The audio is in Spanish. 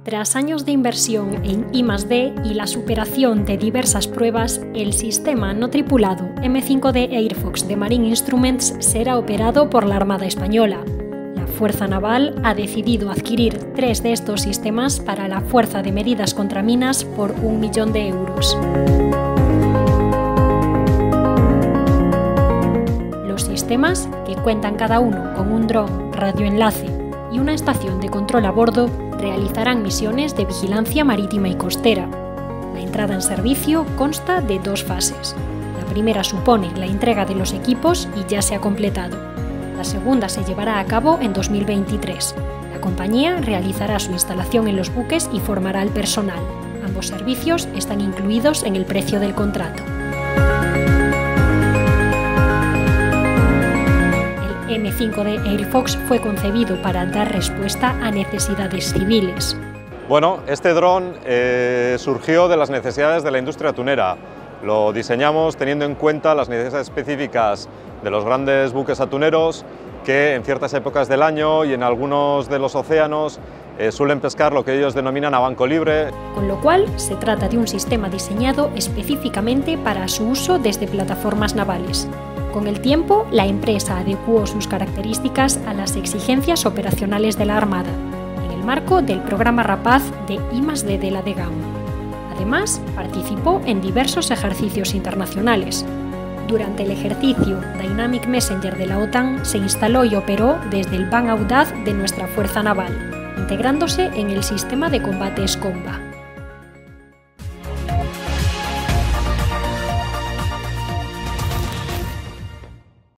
Tras años de inversión en I+D y la superación de diversas pruebas, el sistema no tripulado M5D Airfox de Marine Instruments será operado por la Armada Española. La Fuerza Naval ha decidido adquirir 3 de estos sistemas para la Fuerza de Medidas contra Minas por 1 millón de euros. Los sistemas, que cuentan cada uno con un dron, radioenlace y una estación de control a bordo, realizarán misiones de vigilancia marítima y costera. La entrada en servicio consta de 2 fases. La primera supone la entrega de los equipos y ya se ha completado. La segunda se llevará a cabo en 2023. La compañía realizará su instalación en los buques y formará al personal. Ambos servicios están incluidos en el precio del contrato. M5D Airfox fue concebido para dar respuesta a necesidades civiles. Bueno, este dron surgió de las necesidades de la industria atunera. Lo diseñamos teniendo en cuenta las necesidades específicas de los grandes buques atuneros que en ciertas épocas del año y en algunos de los océanos suelen pescar lo que ellos denominan a banco libre. Con lo cual, se trata de un sistema diseñado específicamente para su uso desde plataformas navales. Con el tiempo, la empresa adecuó sus características a las exigencias operacionales de la Armada, en el marco del programa Rapaz de I+D de la DGAM. Además, participó en diversos ejercicios internacionales. Durante el ejercicio Dynamic Messenger de la OTAN se instaló y operó desde el Ban Audaz de nuestra Fuerza Naval, integrándose en el sistema de combate Escomba.